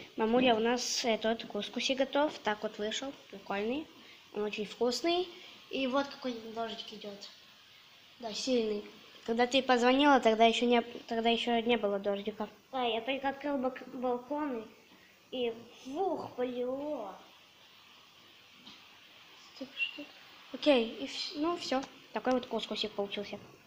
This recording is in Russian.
Мамуля, у нас этот кускуси готов. Так вот вышел. Прикольный. Он очень вкусный. И вот какой дождик идет. Да, сильный. Когда ты позвонила, тогда еще не было дождика. Да, я только открыл балкон и вух, полило. Окей, ну все. Такой вот кускусик получился.